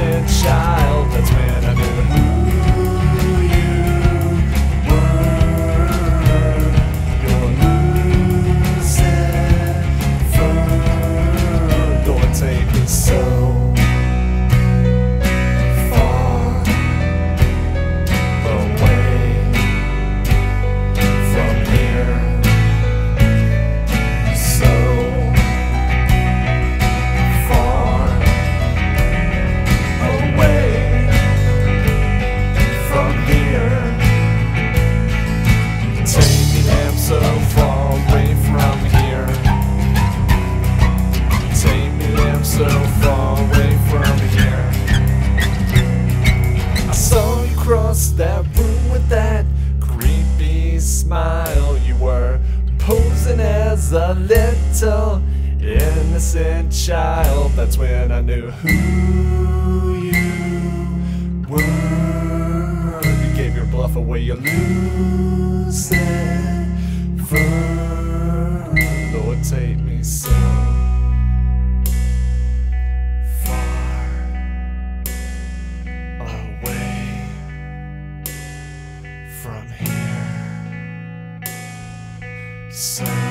innocent child. That's when I knew who you were. You're Lucifer. Lord, take me so far away from here. So far away from here. Take me damn so far away from here. Take me damn so far away from here. I saw you cross that room with that creepy smile. You were posing as a little innocent child. That's when I knew who you were. You gave your bluff away, you Lucifer. Lord, take me so far away from here. So